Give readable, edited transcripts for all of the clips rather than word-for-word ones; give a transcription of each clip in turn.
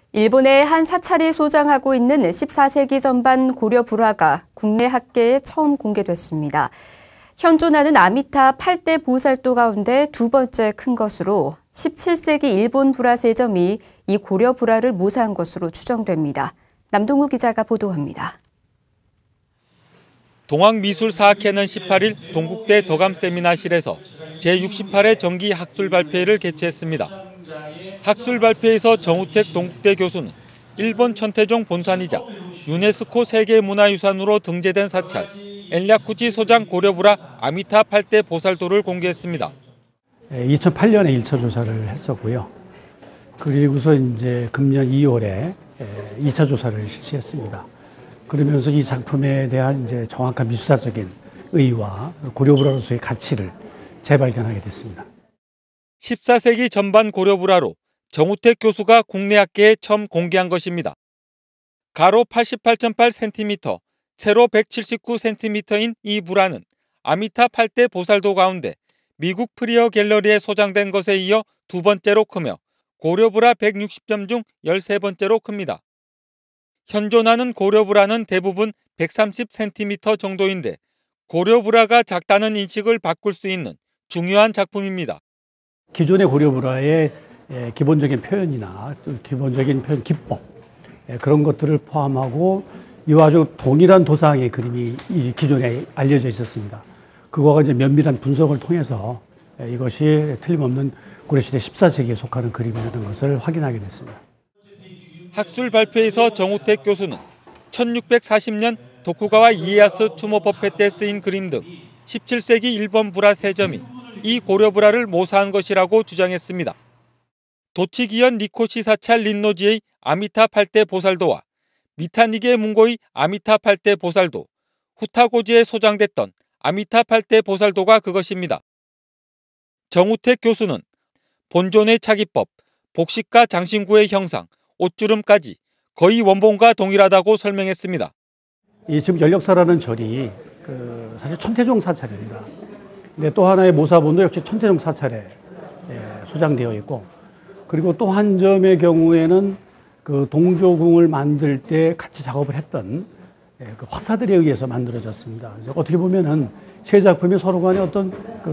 일본의 한 사찰이 소장하고 있는 14세기 전반 고려 불화가 국내 학계에 처음 공개됐습니다. 현존하는 아미타 8대 보살도 가운데 두 번째 큰 것으로 17세기 일본 불화세점이 이 고려 불화를 모사한 것으로 추정됩니다. 남동우 기자가 보도합니다. 동학미술사학회는 18일 동국대 덕암세미나실에서 제68회 정기 학술 발표회를 개최했습니다. 학술 발표에서 정우택 동국대 교수는 일본 천태종 본산이자 유네스코 세계문화유산으로 등재된 사찰 엔랴쿠지 소장 고려불화 아미타 8대 보살도를 공개했습니다. 2008년에 1차 조사를 했었고요. 그리고서 이제 금년 2월에 2차 조사를 실시했습니다. 그러면서 이 작품에 대한 이제 정확한 미술사적인 의의와 고려불화로서의 가치를 재발견하게 됐습니다. 14세기 전반 고려불화로 정우택 교수가 국내 학계에 처음 공개한 것입니다. 가로 88.8cm, 세로 179cm인 이 불화는 아미타 8대 보살도 가운데 미국 프리어 갤러리에 소장된 것에 이어 두 번째로 크며 고려불화 160점 중 13번째로 큽니다. 현존하는 고려불화는 대부분 130cm 정도인데 고려불화가 작다는 인식을 바꿀 수 있는 중요한 작품입니다. 기존의 고려불화의 기본적인 표현이나 기본적인 표현 기법 그런 것들을 포함하고 이와 아주 동일한 도상의 그림이 기존에 알려져 있었습니다. 그거가 이제 면밀한 분석을 통해서 이것이 틀림없는 고려시대 14세기에 속하는 그림이라는 것을 확인하게 됐습니다. 학술 발표에서 정우택 교수는 1640년 도쿠가와 이에야스 추모법회 때 쓰인 그림 등 17세기 일본 불화 세점이 이 고려불화를 모사한 것이라고 주장했습니다. 도치기현 니코시 사찰 린노지의 아미타 8대 보살도와 미타니게 문고의 아미타 8대 보살도, 후타고지에 소장됐던 아미타 8대 보살도가 그것입니다. 정우택 교수는 본존의 차기법, 복식과 장신구의 형상, 옷주름까지 거의 원본과 동일하다고 설명했습니다. 이 지금 연력사라는 절이 사실 천태종 사찰입니다. 근데 또 하나의 모사본도 역시 천태종 사찰에 소장되어 있고, 그리고 또 한 점의 경우에는 그 동조궁을 만들 때 같이 작업을 했던 그 화사들에 의해서 만들어졌습니다. 어떻게 보면은 세 작품이 서로 간에 어떤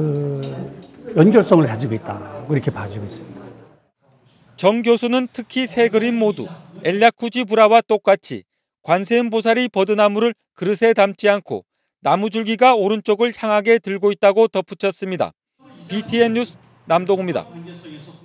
그 연결성을 가지고 있다, 이렇게 봐지고 있습니다. 정 교수는 특히 세 그림 모두 엔랴쿠지 불화와 똑같이 관세음 보살이 버드나무를 그릇에 담지 않고 나무줄기가 오른쪽을 향하게 들고 있다고 덧붙였습니다. BTN 뉴스 남동우입니다.